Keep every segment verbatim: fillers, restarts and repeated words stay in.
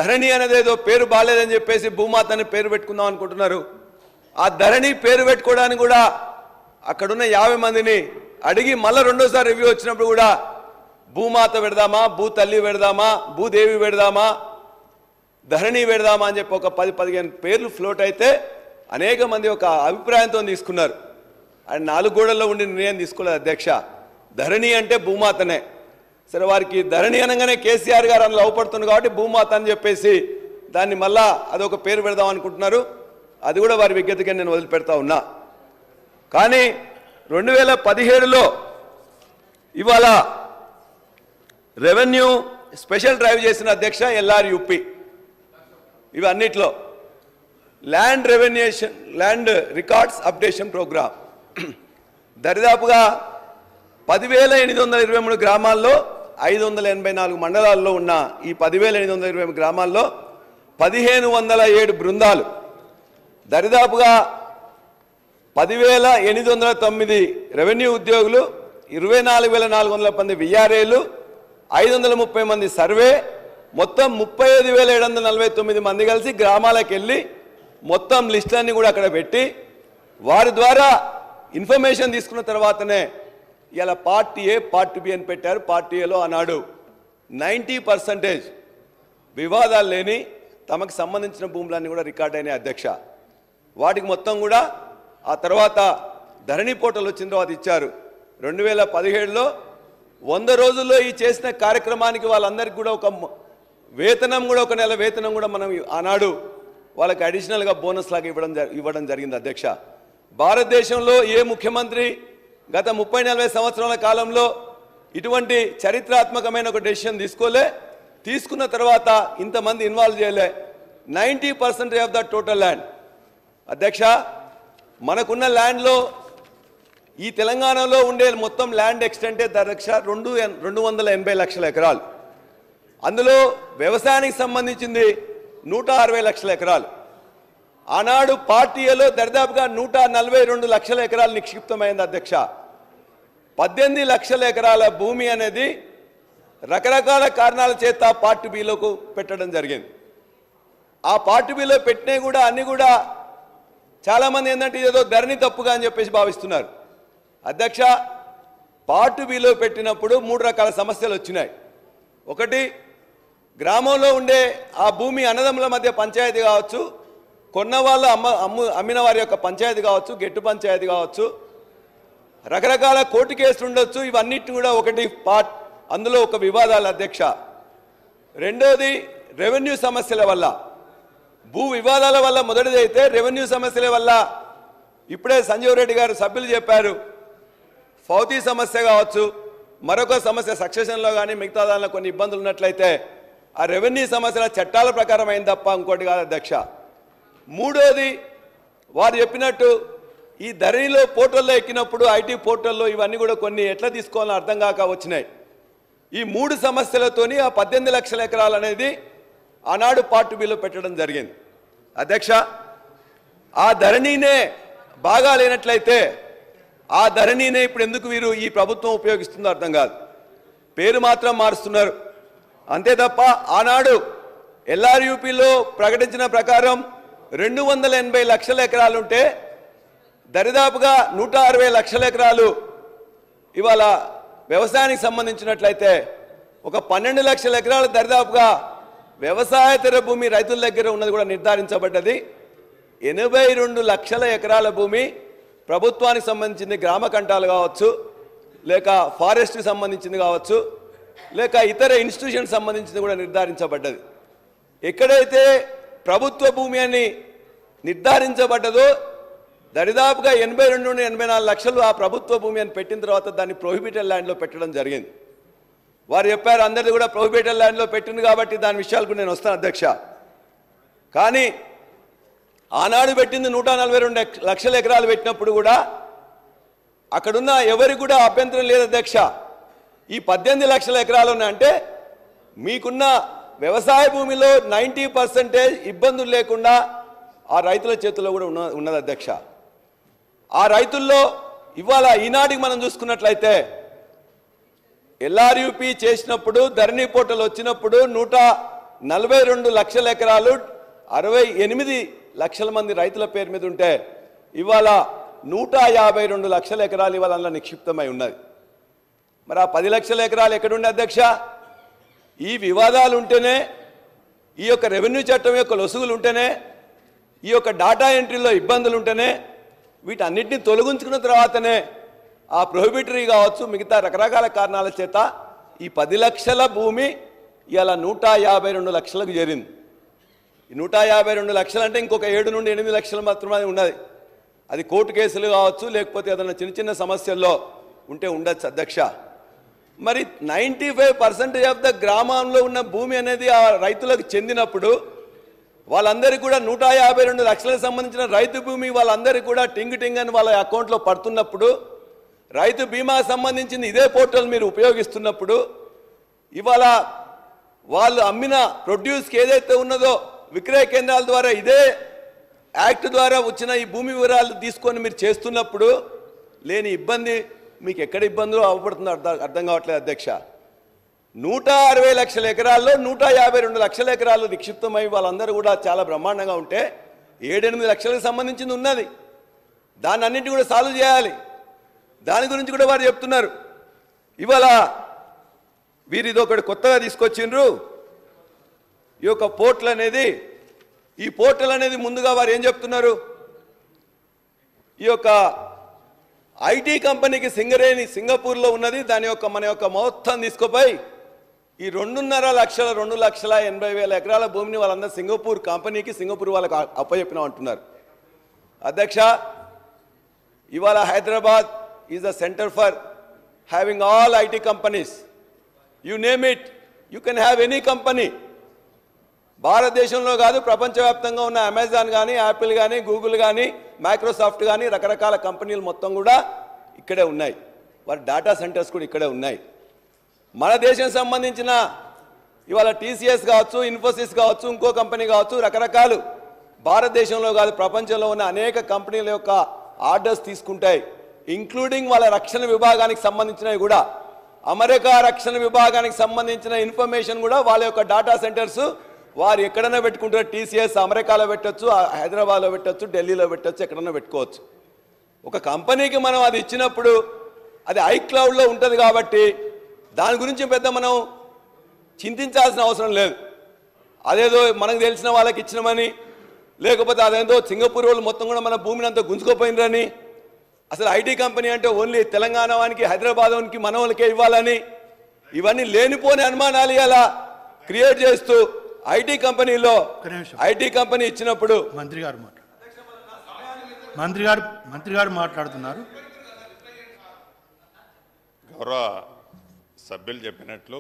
ధరణి అనేది ఏదో పేరు బాలేదని చెప్పేసి భూమాత అని పేరు పెట్టుకుందాం అనుకుంటున్నారు. ఆ ధరణి పేరు పెట్టుకోవడానికి కూడా అక్కడున్న యాభై మందిని అడిగి మళ్ళీ రెండోసారి రివ్యూ వచ్చినప్పుడు కూడా భూమాత పెడదామా, భూ తల్లి పెడదామా, భూదేవి పెడదామా, ధరణి పెడదామా అని చెప్పి ఒక పది పదిహేను పేర్లు ఫ్లోట్ అయితే అనేక మంది ఒక అభిప్రాయంతో తీసుకున్నారు. ఆయన నాలుగు గోడల్లో ఉండి నిర్ణయం తీసుకోలేదు అధ్యక్ష. ధరణి అంటే భూమాతనే. సరే, వారికి ధరణి అనగానే కేసీఆర్ గారు అందులో అవపడుతుంది కాబట్టి భూమాత అని చెప్పేసి దాన్ని మళ్ళా అదొక పేరు పెడదాం అనుకుంటున్నారు. అది కూడా వారి విజ్ఞతగా నేను వదిలిపెడతా ఉన్నా. కానీ రెండు వేల పదిహేడులో ఇవాళ రెవెన్యూ స్పెషల్ డ్రైవ్ చేసిన అధ్యక్ష ఎల్ఆర్ యూపీ ఇవన్నిట్లో ల్యాండ్ రెవెన్యూషన్ ల్యాండ్ రికార్డ్స్ అప్డేషన్ ప్రోగ్రామ్ దరిదాపుగా పదివేల ఎనిమిది వందల ఇరవై మూడు గ్రామాల్లో ఐదు వందల ఎనభై నాలుగు మండలాల్లో ఉన్న ఈ పదివేల ఎనిమిది వందల ఇరవై మూడు గ్రామాల్లో పదిహేను వందల ఏడు బృందాలు దరిదాపుగా పదివేల ఎనిమిది వందల తొమ్మిది రెవెన్యూ ఉద్యోగులు, ఇరవై నాలుగు వేల నాలుగు వందల మంది విఆర్ఏలు, ఐదు వందల ముప్పై మంది సర్వే, మొత్తం ముప్పై ఐదు వేల ఏడు వందల నలభై తొమ్మిది మంది కలిసి గ్రామాలకు వెళ్ళి మొత్తం లిస్టులన్నీ కూడా అక్కడ పెట్టి వారి ద్వారా ఇన్ఫర్మేషన్ తీసుకున్న తర్వాతనే ఇలా పార్ట్ ఏ పార్ట్ బి అని పెట్టారు. పార్ట్ ఏలో ఆనాడు నైంటీ పర్సెంటేజ్ వివాదాలు లేని తమకు సంబంధించిన భూములన్నీ కూడా రికార్డ్ అయినాయి అధ్యక్ష. వాటికి మొత్తం కూడా ఆ తర్వాత ధరణి పోర్టల్ వచ్చిన తర్వాత ఇచ్చారు. రెండు వేల పదిహేడులో వంద రోజుల్లో ఈ చేసిన కార్యక్రమానికి వాళ్ళందరికీ కూడా ఒక వేతనం కూడా ఒక నెల వేతనం కూడా మనం ఆనాడు వాళ్ళకి అడిషనల్గా బోనస్ లాగా ఇవ్వడం ఇవ్వడం జరిగింది అధ్యక్ష. భారతదేశంలో ఏ ముఖ్యమంత్రి గత ముప్పై నలభై సంవత్సరాల కాలంలో ఇటువంటి చరిత్రాత్మకమైన ఒక డెసిషన్ తీసుకోలే. తీసుకున్న తర్వాత ఇంతమంది ఇన్వాల్వ్ చేయలే. Ninety percentage of the total land అధ్యక్ష, మనకున్న ల్యాండ్లో ఈ తెలంగాణలో ఉండే మొత్తం ల్యాండ్ ఎక్స్టెంటే అధ్యక్ష రెండు రెండు వందల ఎనభై లక్షల ఎకరాలు. అందులో వ్యవసాయానికి సంబంధించింది నూట అరవై లక్షల ఎకరాలు. ఆనాడు పార్టీలో దరిదాపుగా నూట నలభై రెండు లక్షల ఎకరాలు నిక్షిప్తమైంది అధ్యక్ష. పద్దెనిమిది లక్షల ఎకరాల భూమి అనేది రకరకాల కారణాల చేత పార్ట్ బిలోకి పెట్టడం జరిగింది. ఆ పార్ట్ బిలో పెట్టినవి కూడా అన్ని కూడా చాలామంది ఏంటంటే ఏదో ధరణి తప్పుగా అని చెప్పేసి భావిస్తున్నారు అధ్యక్ష. పార్ట్ బిలో పెట్టినప్పుడు మూడు రకాల సమస్యలు వచ్చినాయి. ఒకటి, గ్రామంలో ఉండే ఆ భూమి అన్నదమ్ముల మధ్య పంచాయతీ కావచ్చు, కొన్న వాళ్ళు అమ్మ అమ్ము అమ్మిన వారి యొక్క పంచాయతీ కావచ్చు, గెట్టు పంచాయతీ కావచ్చు, రకరకాల కోర్టు కేసులు ఉండొచ్చు. ఇవన్నిటిని కూడా ఒకటి పార్ట్ అందులో ఒక వివాదాలు అధ్యక్ష. రెండోది రెవెన్యూ సమస్యల వల్ల, భూ వివాదాల వల్ల మొదటిది అయితే రెవెన్యూ సమస్యల వల్ల ఇప్పుడే సంజీవ్ రెడ్డి గారు సభ్యులు చెప్పారు, ఫౌతీ సమస్య కావచ్చు, మరొక సమస్య సక్సెషన్లో కానీ మిగతా దానిలో కొన్ని ఇబ్బందులు ఉన్నట్లయితే ఆ రెవెన్యూ సమస్యల చట్టాల ప్రకారం అయింది తప్ప ఇంకోటి కాదు అధ్యక్ష. మూడోది, వారు చెప్పినట్టు ఈ ధరణిలో పోర్టల్లో ఎక్కినప్పుడు ఐటీ పోర్టల్లో ఇవన్నీ కూడా కొన్ని ఎట్లా తీసుకోవాలని అర్థం కాక వచ్చినాయి. ఈ మూడు సమస్యలతోని ఆ పద్దెనిమిది లక్షల ఎకరాలు అనేది ఆనాడు పార్ట్ బిలో పెట్టడం జరిగింది అధ్యక్ష. ఆ ధరణినే బాగా లేనట్లయితే ఆ ధరణినే ఇప్పుడు ఎందుకు వీరు ఈ ప్రభుత్వం ఉపయోగిస్తుందో అర్థం కాదు. పేరు మాత్రం మారుస్తున్నారు అంతే తప్ప ఆనాడు ఎల్ఆర్యూపీలో ప్రకటించిన ప్రకారం రెండు వందల ఎనభై లక్షల ఎకరాలు ఉంటే దరిదాపుగా నూట అరవై లక్షల ఎకరాలు ఇవాళ వ్యవసాయానికి సంబంధించినట్లయితే ఒక పన్నెండు లక్షల ఎకరాలు దరిదాపుగా వ్యవసాయేతర భూమి రైతుల దగ్గర ఉన్నది కూడా నిర్ధారించబడ్డది. ఎనభై రెండు లక్షల ఎకరాల భూమి ప్రభుత్వానికి సంబంధించింది, గ్రామ కంటాలు కావచ్చు, లేక ఫారెస్ట్కి సంబంధించింది కావచ్చు, లేక ఇతర ఇన్స్టిట్యూషన్కి సంబంధించింది కూడా నిర్ధారించబడ్డది. ఎక్కడైతే ప్రభుత్వ భూమి అని నిర్ధారించబడ్డదో దరిదాపుగా ఎనభై రెండు నుండి ఎనభై నాలుగు లక్షలు ఆ ప్రభుత్వ భూమి అని పెట్టిన తర్వాత దాన్ని ప్రొహిబిటెడ్ ల్యాండ్లో పెట్టడం జరిగింది. వారు చెప్పారు అందరిది కూడా ప్రొహిబిటెడ్ ల్యాండ్లో పెట్టింది కాబట్టి దాని విషయాలకు నేను వస్తాను అధ్యక్ష. కానీ ఆనాడు పెట్టింది నూట నలభై రెండు లక్షల ఎకరాలు పెట్టినప్పుడు కూడా అక్కడున్న ఎవరికి కూడా అభ్యంతరం లేదు అధ్యక్ష. ఈ పద్దెనిమిది లక్షల ఎకరాలు ఉన్నాయంటే మీకున్న వ్యవసాయ భూమిలో నైంటీ పర్సెంటేజ్ ఇబ్బందులు లేకుండా ఆ రైతుల చేతుల్లో కూడా ఉన్న ఉన్నది అధ్యక్ష. ఆ రైతుల్లో ఇవాళ ఈనాటికి మనం చూసుకున్నట్లయితే ఎల్ఆర్యూపీ చేసినప్పుడు ధరణి పోర్టల్ వచ్చినప్పుడు నూట నలభై రెండు లక్షల ఎకరాలు అరవై ఎనిమిది లక్షల మంది రైతుల పేరు మీద ఉంటే ఇవాళ నూట యాభై రెండు లక్షల ఎకరాలు ఇవాళ అందులో నిక్షిప్తమై ఉన్నది. మరి ఆ పది లక్షల ఎకరాలు ఎక్కడుండే అధ్యక్ష? ఈ వివాదాలు ఉంటేనే, ఈ యొక్క రెవెన్యూ చట్టం యొక్క లొసుగులు ఉంటేనే, ఈ యొక్క డాటా ఎంట్రీలో ఇబ్బందులు ఉంటేనే, వీటన్నిటిని తొలగించుకున్న తర్వాతనే ఆ ప్రొహిబిటరీ కావచ్చు మిగతా రకరకాల కారణాల చేత ఈ పది లక్షల భూమి ఇవాళ నూట యాభై రెండు లక్షలకు చేరింది. ఈ నూట యాభై రెండు లక్షలు అంటే ఇంకొక ఏడు నుండి ఎనిమిది లక్షలు మాత్రమే ఉన్నది. అది కోర్టు కేసులు కావచ్చు, లేకపోతే ఏదైనా చిన్న చిన్న సమస్యల్లో ఉంటే ఉండొచ్చు అధ్యక్ష. మరి ninety five percentage of the గ్రామంలో ఉన్న భూమి అనేది ఆ రైతులకు చెందినప్పుడు వాళ్ళందరికీ కూడా నూట యాభై రెండు లక్షలకు సంబంధించిన రైతు భూమి వాళ్ళందరికీ కూడా టింగ్ టింగ్ అని వాళ్ళ అకౌంట్లో పడుతున్నప్పుడు, రైతు బీమా సంబంధించింది ఇదే పోర్టల్ మీరు ఉపయోగిస్తున్నప్పుడు, ఇవాళ వాళ్ళు అమ్మిన ప్రొడ్యూస్కి ఏదైతే ఉన్నదో విక్రయ కేంద్రాల ద్వారా ఇదే యాక్ట్ ద్వారా వచ్చిన ఈ భూమి వివరాలు తీసుకొని మీరు చేస్తున్నప్పుడు లేని ఇబ్బంది మీకు ఎక్కడ ఇబ్బందులు అవపడుతుందో అర్థం అర్థం కావట్లేదు అధ్యక్ష. నూట అరవై లక్షల ఎకరాల్లో నూట యాభై రెండు లక్షల ఎకరాలు నిక్షిప్తమై వాళ్ళందరూ కూడా చాలా బ్రహ్మాండంగా ఉంటే ఏడెనిమిది లక్షలకు సంబంధించింది ఉన్నది. దాన్ని అన్నింటి కూడా సాల్వ్ చేయాలి. దాని గురించి కూడా వారు చెప్తున్నారు. ఇవాళ వీరు ఇది ఒకటి కొత్తగా తీసుకొచ్చిండ్రు ఈ యొక్క పోర్టల్ అనేది. ఈ పోర్టల్ అనేది ముందుగా వారు ఏం చెప్తున్నారు, ఈ యొక్క ఐటీ కంపెనీకి సింగరేణి సింగపూర్లో ఉన్నది, దాని యొక్క మన యొక్క మొత్తం తీసుకుపోయి ఈ రెండున్నర లక్షల రెండు లక్షల ఎనభై వేల ఎకరాల భూమిని వాళ్ళందరూ సింగపూర్ కంపెనీకి సింగపూర్ వాళ్ళకి అప్పచెప్పినాం అంటున్నారు. అధ్యక్ష, ఇవాళ Hyderabad is the centre for having all IT companies. You name it, you can have any company. భారతదేశంలో కాదు ప్రపంచవ్యాప్తంగా ఉన్న అమెజాన్ కానీ, యాపిల్ కానీ, గూగుల్ కానీ, మైక్రోసాఫ్ట్ కానీ రకరకాల కంపెనీలు మొత్తం కూడా ఇక్కడే ఉన్నాయి. వారి డేటా సెంటర్స్ కూడా ఇక్కడే ఉన్నాయి. మన దేశం సంబంధించిన ఇవాళ టీసీఎస్ కావచ్చు, ఇన్ఫోసిస్ కావచ్చు, ఇంకో కంపెనీ కావచ్చు, రకరకాలు భారతదేశంలో కాదు ప్రపంచంలో ఉన్న అనేక కంపెనీల యొక్క ఆర్డర్స్ తీసుకుంటాయి. ఇంక్లూడింగ్ వాళ్ళ రక్షణ విభాగానికి సంబంధించినవి కూడా, అమెరికా రక్షణ విభాగానికి సంబంధించిన ఇన్ఫర్మేషన్ కూడా వాళ్ళ యొక్క డేటా సెంటర్స్ వారు ఎక్కడైనా పెట్టుకుంటారు. టీసీఎస్ అమెరికాలో పెట్టచ్చు, హైదరాబాద్లో పెట్టచ్చు, ఢిల్లీలో పెట్టచ్చు, ఎక్కడైనా పెట్టుకోవచ్చు. ఒక కంపెనీకి మనం అది ఇచ్చినప్పుడు అది ఐక్లౌడ్లో ఉంటుంది కాబట్టి దాని గురించి పెద్ద మనం చింతించాల్సిన అవసరం లేదు. అదేదో మనకు తెలిసిన వాళ్ళకి ఇచ్చినామని, లేకపోతే అదేదో సింగపూర్ వాళ్ళు మొత్తం కూడా మన భూమిని అంతా గుంజుకోపోయినరని, అసలు ఐటీ కంపెనీ అంటే ఓన్లీ తెలంగాణ వానికి, హైదరాబాద్ వానికి, మన వాళ్ళకే ఇవ్వాలని, ఇవన్నీ లేనిపోని అనుమానాలు ఇలా క్రియేట్ చేస్తూ ఐటీ కంపెనీలో ఐటీ కంపెనీ ఇచ్చినప్పుడు మంత్రి గారు మంత్రి గారు మంత్రి గారు మాట్లాడుతున్నారు. గౌరవ సభ్యులు చెప్పినట్లు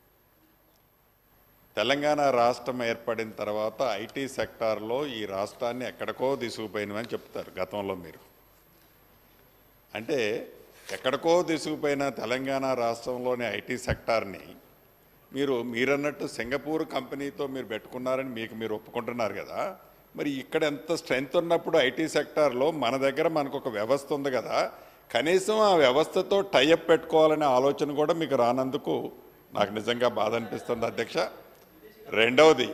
తెలంగాణ రాష్ట్రం ఏర్పడిన తర్వాత ఐటీ సెక్టార్లో ఈ రాష్ట్రాన్ని ఎక్కడికో తీసుకుపోయినమని చెప్తారు. గతంలో మీరు అంటే ఎక్కడికో తీసుకుపోయిన తెలంగాణ రాష్ట్రంలోని ఐటీ సెక్టార్ని మీరు మీరన్నట్టు సింగపూర్ కంపెనీతో మీరు పెట్టుకున్నారని మీకు మీరు ఒప్పుకుంటున్నారు కదా. మరి ఇక్కడ ఎంత స్ట్రెంగ్త్ ఉన్నప్పుడు ఐటీ సెక్టార్లో మన దగ్గర మనకు ఒక వ్యవస్థ ఉంది కదా, కనీసం ఆ వ్యవస్థతో టైఅప్ పెట్టుకోవాలనే ఆలోచన కూడా మీకు రానందుకు నాకు నిజంగా బాధ అనిపిస్తుంది అధ్యక్ష. రెండవది,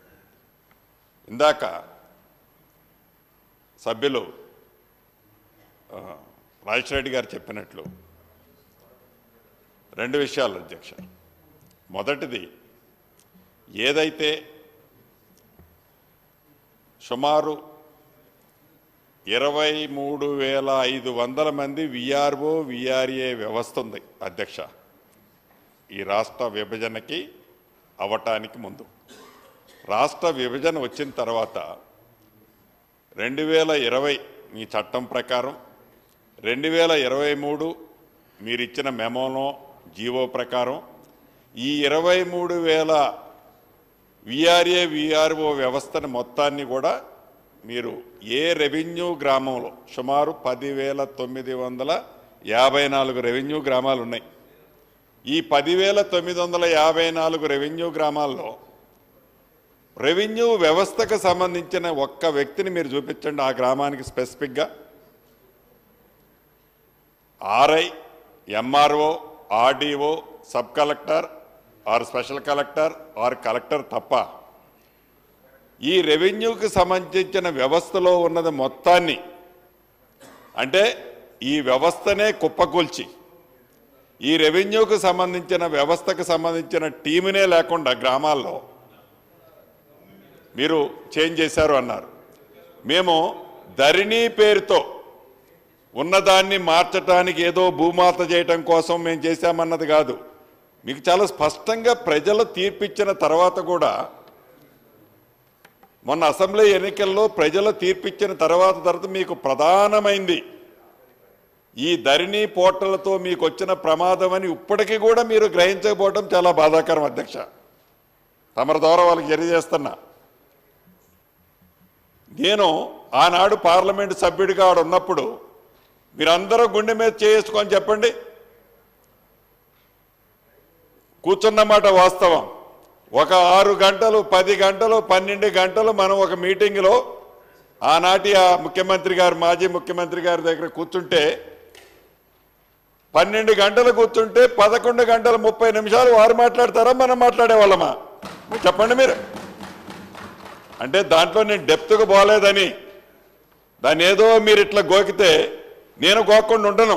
ఇందాక సభ్యులు రాజేష్ రెడ్డి గారు చెప్పినట్లు రెండు విషయాలు అధ్యక్ష. మొదటిది, ఏదైతే సుమారు ఇరవై మూడు వేల ఐదు వందల మంది విఆర్ఓ విఆర్ఏ వ్యవస్థ ఉంది అధ్యక్ష ఈ రాష్ట్ర విభజనకి అవటానికి ముందు. రాష్ట్ర విభజన వచ్చిన తర్వాత రెండు వేల ఇరవై మీ చట్టం ప్రకారం, రెండు వేల ఇరవై మూడు మీరిచ్చిన మెమోలో జీవో ప్రకారం ఈ ఇరవై మూడు వేల విఆర్ఏ విఆర్ఓ వ్యవస్థను మొత్తాన్ని కూడా మీరు ఏ రెవెన్యూ గ్రామంలో సుమారు పదివేల తొమ్మిది వందల యాభై నాలుగు రెవెన్యూ గ్రామాలు ఉన్నాయి. ఈ పదివేల తొమ్మిది వందల యాభై నాలుగు రెవెన్యూ గ్రామాల్లో రెవెన్యూ వ్యవస్థకు సంబంధించిన ఒక్క వ్యక్తిని మీరు చూపించండి ఆ గ్రామానికి స్పెసిఫిక్గా. RI, MRO, RDO, sub collector, or special collector or collector తప్ప ఈ రెవెన్యూకి సంబంధించిన వ్యవస్థలో ఉన్నది మొత్తాన్ని, అంటే ఈ వ్యవస్థనే కుప్పకూల్చి ఈ రెవెన్యూకి సంబంధించిన వ్యవస్థకు సంబంధించిన టీమునే లేకుండా గ్రామాల్లో మీరు చేంజ్ చేశారు అన్నారు. మేము ధరణి పేరుతో ఉన్నదాన్ని మార్చడానికి ఏదో భూమాత చేయటం కోసం మేము చేశామన్నది కాదు. మీకు చాలా స్పష్టంగా ప్రజలు తీర్పిచ్చిన తర్వాత కూడా, మొన్న అసెంబ్లీ ఎన్నికల్లో ప్రజలు తీర్పిచ్చిన తర్వాత తర్వాత మీకు ప్రధానమైంది ఈ ధరణి పోర్టల్తో మీకు వచ్చిన ప్రమాదం అని ఇప్పటికీ కూడా మీరు గ్రహించకపోవడం చాలా బాధాకరం అధ్యక్ష. తమరి ద్వారా వాళ్ళకి తెలియజేస్తున్నా. నేను ఆనాడు పార్లమెంటు సభ్యుడిగా ఆడ ఉన్నప్పుడు మీరందరూ గుండె మీద చేసుకొని చెప్పండి, కూర్చున్నమాట వాస్తవం. ఒక ఆరు గంటలు పది గంటలు పన్నెండు గంటలు మనం ఒక మీటింగ్లో ఆనాటి ఆ ముఖ్యమంత్రి గారు మాజీ ముఖ్యమంత్రి గారి దగ్గర కూర్చుంటే పన్నెండు గంటలు కూర్చుంటే పదకొండు గంటల ముప్పై నిమిషాలు వారు మాట్లాడతారా మనం మాట్లాడేవాళ్ళమా చెప్పండి మీరు. అంటే దాంట్లో నేను డెప్త్గా పోలేదని, దాన్ని ఏదో మీరు ఇట్లా గోకితే నేను గోక్కుండా ఉండను.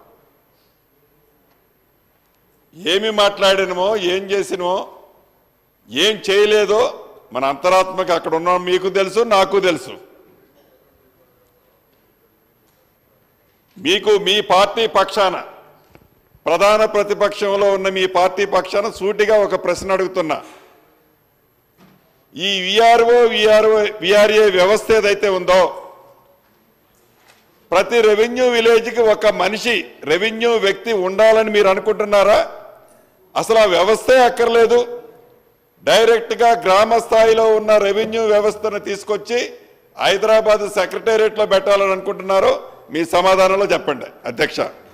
ఏమి మాట్లాడినమో ఏం చేసినమో ఏం చేయలేదో మన అంతరాత్మకి అక్కడ ఉన్నాం మీకు తెలుసు, నాకు తెలుసు. మీకు మీ పార్టీ పక్షాన, ప్రధాన ప్రతిపక్షంలో ఉన్న మీ పార్టీ పక్షాన సూటిగా ఒక ప్రశ్న అడుగుతున్నా. ఈ విఆర్ఓ విఆర్ఓ విఆర్ఏ వ్యవస్థ ఏదైతే ఉందో, ప్రతి రెవెన్యూ విలేజ్కి ఒక మనిషి రెవెన్యూ వ్యక్తి ఉండాలని మీరు అనుకుంటున్నారా? అసలు ఆ వ్యవస్థే అక్కర్లేదు. డైరెక్ట్గా గ్రామ స్థాయిలో ఉన్న రెవెన్యూ వ్యవస్థను తీసుకొచ్చి హైదరాబాద్ సెక్రటేరియట్లో పెట్టాలని అనుకుంటున్నారో మీ సమాధానంలో చెప్పండి అధ్యక్ష.